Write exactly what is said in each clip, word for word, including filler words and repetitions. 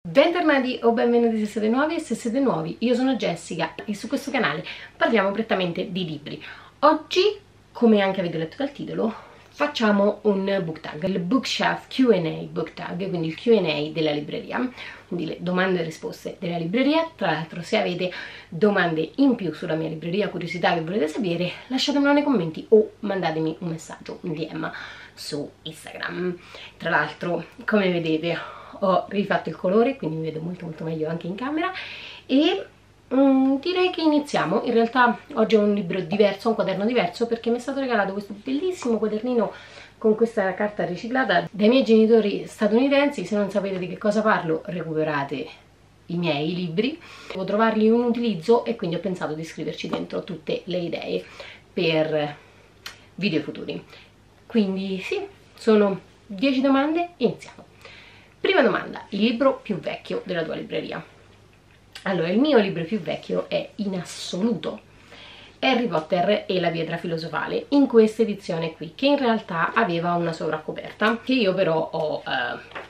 Bentornati o benvenuti se siete nuovi e se siete nuovi, io sono Jessica e su questo canale parliamo prettamente di libri. Oggi, come anche avete letto dal titolo, facciamo un book tag, il Bookshelf Q and A book tag, quindi il Q and A della libreria, quindi le domande e risposte della libreria. Tra l'altro, se avete domande in più sulla mia libreria, curiosità che volete sapere, lasciatemelo nei commenti o mandatemi un messaggio, un D M su Instagram. Tra l'altro, come vedete, ho rifatto il colore, quindi mi vedo molto molto meglio anche in camera e mm, direi che iniziamo. In realtà oggi ho un libro diverso, un quaderno diverso, perché mi è stato regalato questo bellissimo quadernino con questa carta riciclata dai miei genitori statunitensi. Se non sapete di che cosa parlo, recuperate i miei libri. Devo trovargli un utilizzo e quindi ho pensato di scriverci dentro tutte le idee per video futuri. Quindi sì, sono dieci domande, iniziamo. Prima domanda: il libro più vecchio della tua libreria? Allora, il mio libro più vecchio è in assoluto Harry Potter e la pietra filosofale, in questa edizione qui, che in realtà aveva una sovraccoperta, che io però ho, eh,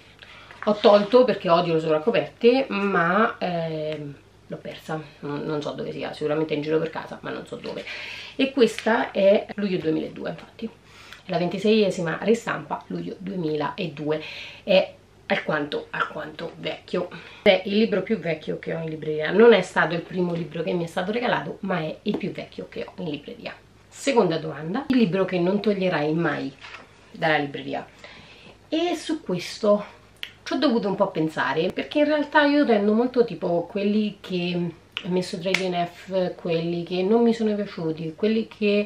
ho tolto perché odio le sovraccoperte, ma eh, l'ho persa, non, non so dove sia, sicuramente è in giro per casa, ma non so dove. E questa è luglio duemiladue, infatti, è la ventiseiesima ristampa, luglio duemiladue, è alquanto, alquanto vecchio. È il libro più vecchio che ho in libreria. Non è stato il primo libro che mi è stato regalato, ma è il più vecchio che ho in libreria. Seconda domanda: il libro che non toglierai mai dalla libreria? E su questo ci ho dovuto un po' pensare, perché in realtà io tendo molto tipo quelli che ho messo tra i D N F, quelli che non mi sono piaciuti, quelli che,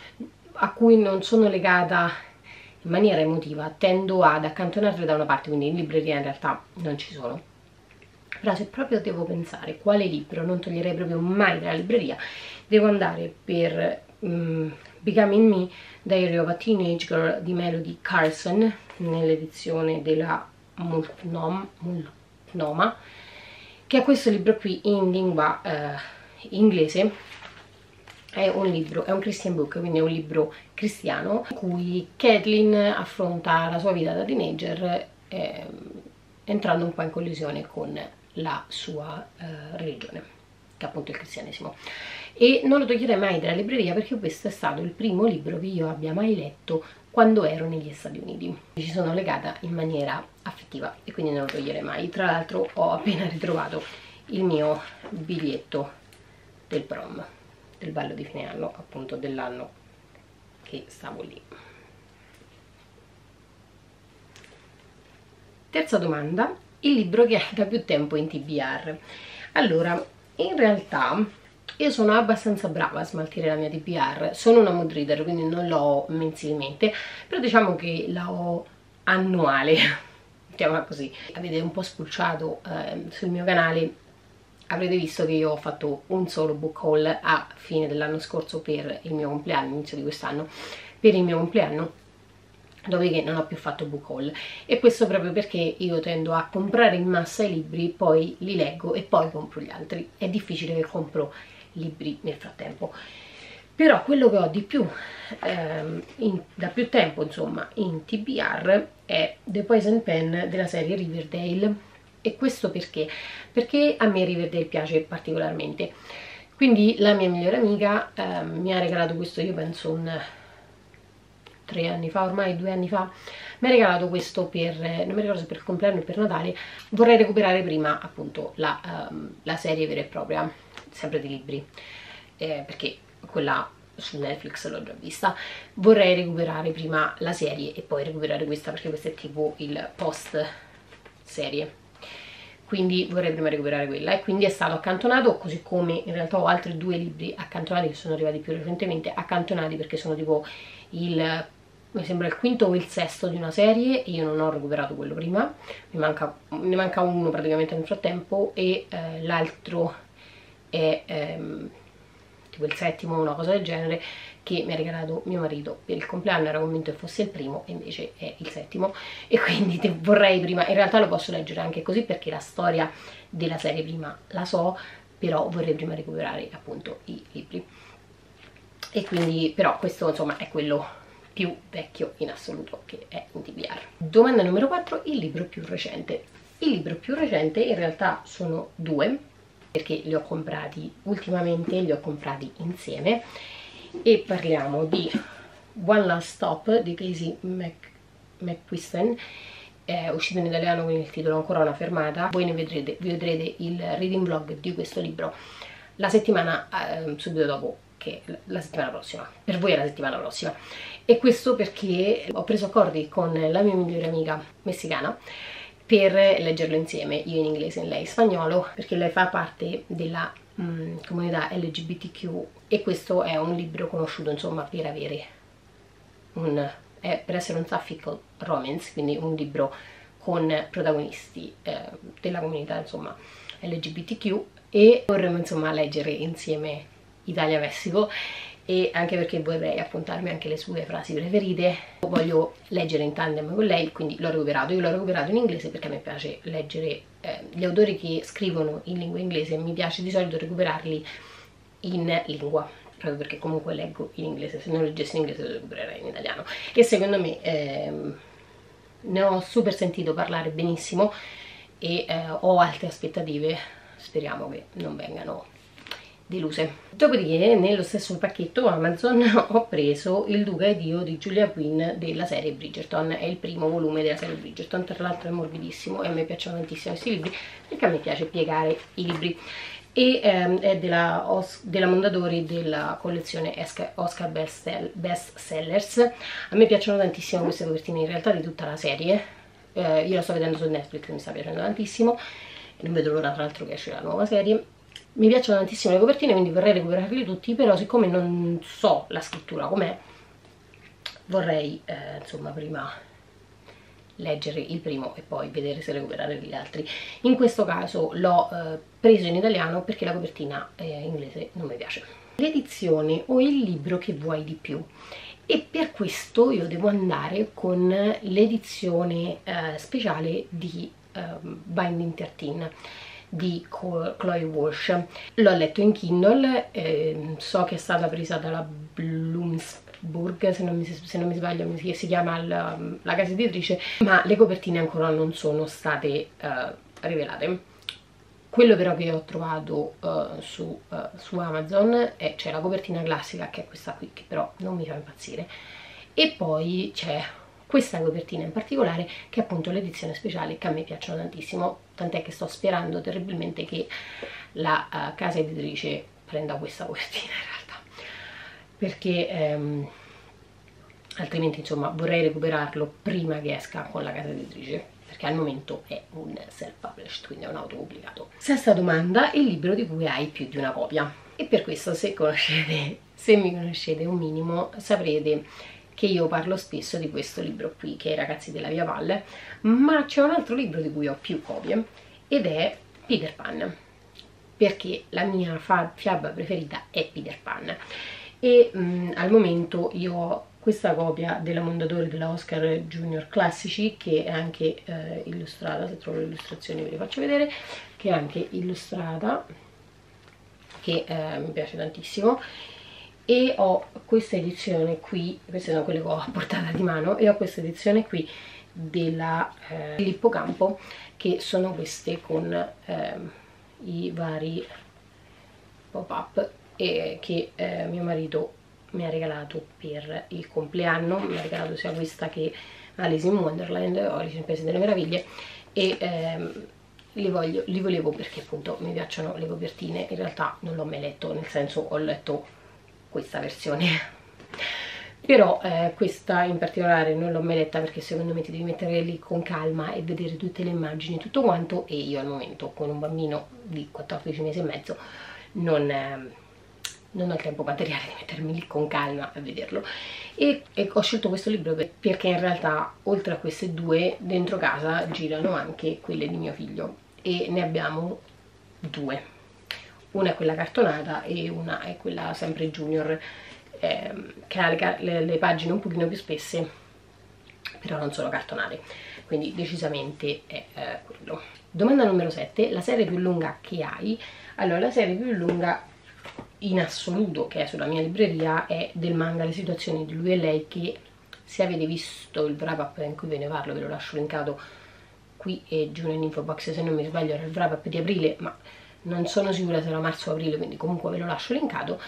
a cui non sono legata in maniera emotiva, tendo ad accantonarli da una parte, quindi in libreria in realtà non ci sono. Però se proprio devo pensare quale libro non toglierei proprio mai dalla libreria, devo andare per um, Becoming Me, Diary of a Teenage Girl di Melody Carson, nell'edizione della Multnomah, Multnomah, che è questo libro qui in lingua uh, inglese. È un libro, è un Christian book, quindi è un libro cristiano in cui Catelyn affronta la sua vita da teenager eh, entrando un po' in collisione con la sua eh, religione, che è appunto il cristianesimo. E non lo toglierei mai dalla libreria perché questo è stato il primo libro che io abbia mai letto quando ero negli Stati Uniti. Ci sono legata in maniera affettiva e quindi non lo toglierei mai. Tra l'altro ho appena ritrovato il mio biglietto del prom, del ballo di fine anno, appunto dell'anno che stavo lì. Terza domanda: il libro che hai da più tempo in T B R? Allora, in realtà io sono abbastanza brava a smaltire la mia T B R, sono una mood reader, quindi non l'ho mensilmente, però diciamo che la ho annuale, mettiamola così. Avete un po' spulciato eh, sul mio canale, avrete visto che io ho fatto un solo book haul a fine dell'anno scorso per il mio compleanno, inizio di quest'anno, per il mio compleanno, dopodiché non ho più fatto book haul. E questo proprio perché io tendo a comprare in massa i libri, poi li leggo e poi compro gli altri. È difficile che compro libri nel frattempo. Però quello che ho di più, ehm, in, da più tempo insomma, in T B R è The Poison Pen della serie Riverdale. E questo perché? Perché a me Riverdale piace particolarmente. Quindi la mia migliore amica eh, mi ha regalato questo, io penso un tre anni fa, ormai due anni fa, mi ha regalato questo per, non mi ricordo se per il compleanno o per Natale. Vorrei recuperare prima appunto la, um, la serie vera e propria, sempre di libri, eh, perché quella su Netflix l'ho già vista. Vorrei recuperare prima la serie e poi recuperare questa, perché questo è tipo il post serie, quindi vorrei prima recuperare quella, e quindi è stato accantonato, così come in realtà ho altri due libri accantonati che sono arrivati più recentemente, accantonati perché sono tipo il, mi sembra il quinto o il sesto di una serie e io non ho recuperato quello prima, mi manca, ne manca uno praticamente nel frattempo, e eh, l'altro è ehm, tipo il settimo, una cosa del genere, che mi ha regalato mio marito per il compleanno. Era convinto che fosse il primo e invece è il settimo, e quindi te vorrei prima, in realtà lo posso leggere anche così perché la storia della serie prima la so, però vorrei prima recuperare appunto i libri. E quindi però questo insomma è quello più vecchio in assoluto che è in T B R. Domanda numero quattro: il libro più recente. Il libro più recente in realtà sono due, perché li ho comprati ultimamente, li ho comprati insieme, e parliamo di One Last Stop di Casey McQuiston, è uscito in italiano con il titolo Ancora una fermata. Voi ne vedrete, vi vedrete il reading vlog di questo libro la settimana eh, subito dopo, che la settimana prossima, per voi è la settimana prossima. E questo perché ho preso accordi con la mia migliore amica messicana per leggerlo insieme, io in inglese e lei in spagnolo, perché lei fa parte della mh, comunità L G B T Q e questo è un libro conosciuto insomma per avere un, è, per essere un sapphic romance, quindi un libro con protagonisti eh, della comunità insomma L G B T Q, e vorremmo insomma leggere insieme Italia-Messico, e anche perché vorrei appuntarmi anche le sue frasi preferite. Voglio leggere in tandem con lei, quindi l'ho recuperato. Io l'ho recuperato in inglese perché a me piace leggere eh, gli autori che scrivono in lingua inglese, mi piace di solito recuperarli in lingua, proprio perché comunque leggo in inglese, se non leggessi in inglese lo recupererei in italiano. E secondo me ehm, ne ho super sentito parlare benissimo e eh, ho alte aspettative, speriamo che non vengano deluse. Dopodiché nello stesso pacchetto Amazon ho preso Il Duca ed io di Julia Quinn della serie Bridgerton, è il primo volume della serie Bridgerton, tra l'altro è morbidissimo e a me piacciono tantissimo questi libri perché a me piace piegare i libri, e ehm, è della, Os della Mondadori, della collezione Oscar Best, Best Sellers. A me piacciono tantissimo queste copertine in realtà di tutta la serie, eh, io la sto vedendo su Netflix, mi sta piacendo tantissimo e non vedo l'ora tra l'altro che esce la nuova serie. Mi piacciono tantissimo le copertine, quindi vorrei recuperarli tutti, però siccome non so la scrittura com'è, vorrei eh, insomma prima leggere il primo e poi vedere se recuperare gli altri. In questo caso l'ho eh, preso in italiano perché la copertina eh, inglese non mi piace. L'edizione o il libro che vuoi di più, e per questo io devo andare con l'edizione eh, speciale di eh, Binding tredici di Chloe Walsh. L'ho letto in Kindle, eh, so che è stata presa dalla Bloomsburg, se non mi, se non mi sbaglio mi, si chiama la, la casa editrice, ma le copertine ancora non sono state eh, rivelate. Quello però che ho trovato uh, su, uh, su Amazon c'è cioè la copertina classica, che è questa qui, che però non mi fa impazzire, e poi c'è questa copertina in particolare che è appunto l'edizione speciale, che a me piacciono tantissimo, tant'è che sto sperando terribilmente che la uh, casa editrice prenda questa copertina in realtà, perché ehm, altrimenti insomma vorrei recuperarlo prima che esca con la casa editrice, perché al momento è un self-published, quindi è un autopubblicato. Sesta domanda: il libro di cui hai più di una copia. E per questo, se conoscete, se mi conoscete un minimo, saprete che io parlo spesso di questo libro qui, che è I ragazzi della Via Valle, ma c'è un altro libro di cui ho più copie, ed è Peter Pan, perché la mia fiaba preferita è Peter Pan, e mh, al momento io ho questa copia della Mondadori della Oscar Junior Classici, che è anche eh, illustrata, se trovo le illustrazioni ve le faccio vedere, che è anche illustrata, che eh, mi piace tantissimo, e ho questa edizione qui, queste sono quelle che ho a portata di mano, e ho questa edizione qui della eh, Lippocampo, che sono queste con eh, i vari pop-up, e che eh, mio marito mi ha regalato per il compleanno. Mi ha regalato sia questa che Alice in Wonderland, o Alice in Paese delle Meraviglie, e ehm, li, voglio, li volevo perché appunto mi piacciono le copertine. In realtà non l'ho mai letto, nel senso ho letto questa versione però eh, questa in particolare non l'ho mai letta, perché secondo me ti devi mettere lì con calma e vedere tutte le immagini, tutto quanto, e io al momento con un bambino di quattordici mesi e mezzo non, eh, non ho il tempo materiale di mettermi lì con calma a vederlo, e, e ho scelto questo libro perché in realtà oltre a queste due dentro casa girano anche quelle di mio figlio, e ne abbiamo due. Una è quella cartonata e una è quella sempre junior, ehm, che ha le, le, le pagine un pochino più spesse, però non sono cartonate, quindi decisamente è eh, quello. Domanda numero sette: la serie più lunga che hai? Allora, la serie più lunga in assoluto che è sulla mia libreria è del manga Le situazioni di lui e lei, che se avete visto il wrap up in cui ve ne parlo, ve lo lascio linkato qui e giù nell'info box, se non mi sbaglio era il wrap up di aprile, ma non sono sicura se era marzo o aprile, quindi comunque ve lo lascio linkato.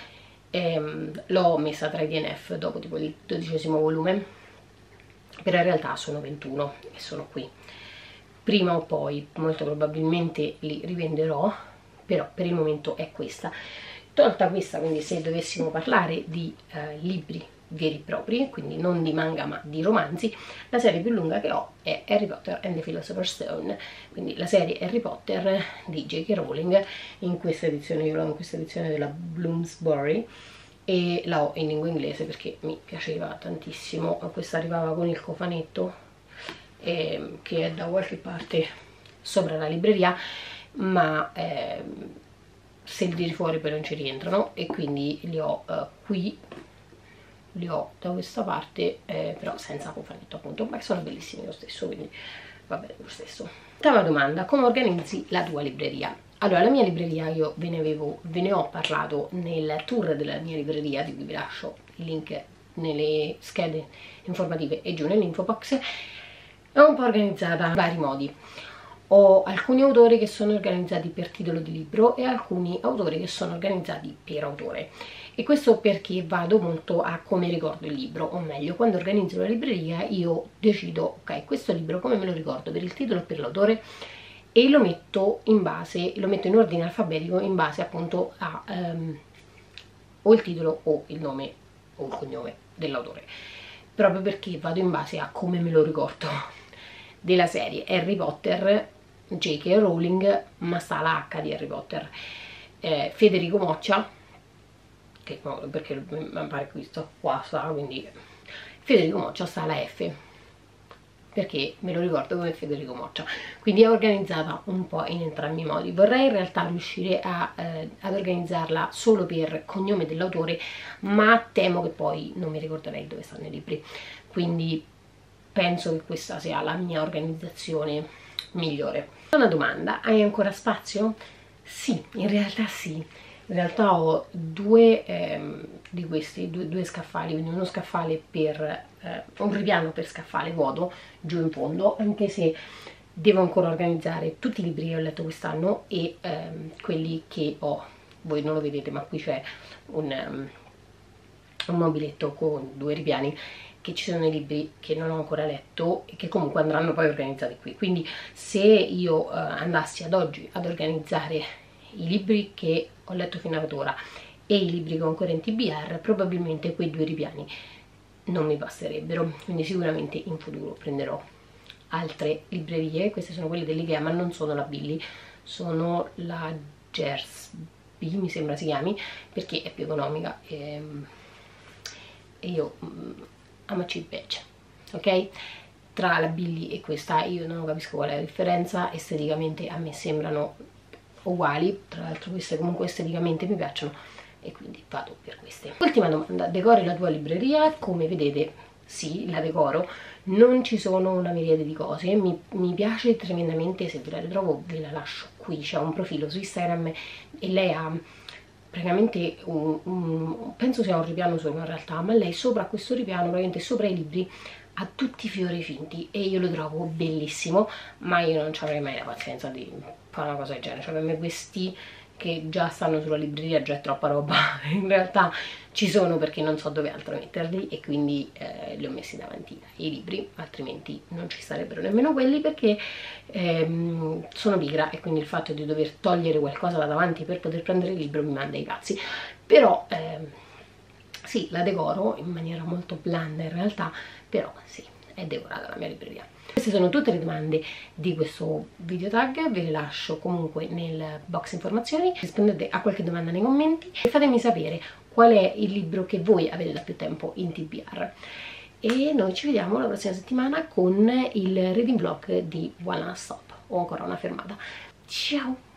L'ho messa tra i D N F dopo tipo il dodicesimo volume, però in realtà sono ventuno e sono qui. Prima o poi molto probabilmente li rivenderò, però per il momento è questa. Tolta questa, quindi se dovessimo parlare di eh, libri veri e propri, quindi non di manga ma di romanzi, la serie più lunga che ho è Harry Potter and the Philosopher's Stone, quindi la serie Harry Potter di J K Rowling. In questa edizione, io l'ho in questa edizione della Bloomsbury e la ho in lingua inglese perché mi piaceva tantissimo. Questa arrivava con il cofanetto eh, che è da qualche parte sopra la libreria, ma eh, se li tiri fuori poi non ci rientrano, e quindi li ho eh, qui, li ho da questa parte, eh, però senza cofanetto appunto, ma sono bellissimi lo stesso, quindi va bene lo stesso. Ottava domanda: come organizzi la tua libreria? Allora, la mia libreria, io ve ne, avevo, ve ne ho parlato nel tour della mia libreria, di cui vi lascio il link nelle schede informative e giù nell'info box. È un po' organizzata in vari modi. Ho alcuni autori che sono organizzati per titolo di libro e alcuni autori che sono organizzati per autore, e questo perché vado molto a come ricordo il libro, o meglio, quando organizzo la libreria io decido, ok, questo libro come me lo ricordo per il titolo e per l'autore, e lo metto in base, lo metto in ordine alfabetico in base appunto a um, o il titolo o il nome o il cognome dell'autore, proprio perché vado in base a come me lo ricordo. Della serie Harry Potter, J K Rowling, ma sta la H di Harry Potter, eh, Federico Moccia, che no, perché mi pare qui sto qua sta, quindi Federico Moccia sta la F, perché me lo ricordo come Federico Moccia, quindi è organizzata un po' in entrambi i modi. Vorrei in realtà riuscire a, eh, ad organizzarla solo per cognome dell'autore, ma temo che poi non mi ricorderei dove stanno i libri, quindi penso che questa sia la mia organizzazione migliore. Una domanda: hai ancora spazio? Sì, in realtà sì. In realtà ho due ehm, di questi, due, due scaffali, quindi uno scaffale per, eh, un ripiano per scaffale vuoto giù in fondo, anche se devo ancora organizzare tutti i libri che ho letto quest'anno e ehm, quelli che ho, voi non lo vedete ma qui c'è un, um, un mobiletto con due ripiani, che ci sono i libri che non ho ancora letto e che comunque andranno poi organizzati qui. Quindi se io eh, andassi ad oggi ad organizzare i libri che ho letto fino ad ora e i libri che ho ancora in T B R, probabilmente quei due ripiani non mi basterebbero, quindi sicuramente in futuro prenderò altre librerie. Queste sono quelle dell'Ikea, ma non sono la Billy, sono la Gersby mi sembra si chiami, perché è più economica e, e io I'm a cheap bitch, ok? Tra la Billy e questa io non capisco qual è la differenza, esteticamente a me sembrano uguali, tra l'altro queste comunque esteticamente mi piacciono e quindi vado per queste. Ultima domanda: decori la tua libreria? Come vedete sì, la decoro, non ci sono una miriade di cose, mi, mi piace tremendamente, se ve la ritrovo ve la lascio qui, c'è un profilo su Instagram e lei ha praticamente un, un, penso sia un ripiano solo in realtà, ma lei sopra questo ripiano, praticamente sopra i libri, ha tutti i fiori finti e io lo trovo bellissimo, ma io non ci avrei mai la pazienza di fare una cosa del genere, cioè per me questi che già stanno sulla libreria già è troppa roba. In realtà ci sono perché non so dove altro metterli e quindi eh, li ho messi davanti ai libri, altrimenti non ci sarebbero nemmeno quelli, perché ehm, sono pigra e quindi il fatto di dover togliere qualcosa da davanti per poter prendere il libro mi manda i pazzi. Però ehm, sì, la decoro in maniera molto blanda in realtà, però sì, è decorata la mia libreria. Queste sono tutte le domande di questo video tag, ve le lascio comunque nel box informazioni, rispondete a qualche domanda nei commenti e fatemi sapere qual è il libro che voi avete da più tempo in T B R. E noi ci vediamo la prossima settimana con il reading vlog di One Last Stop, o ancora una fermata. Ciao!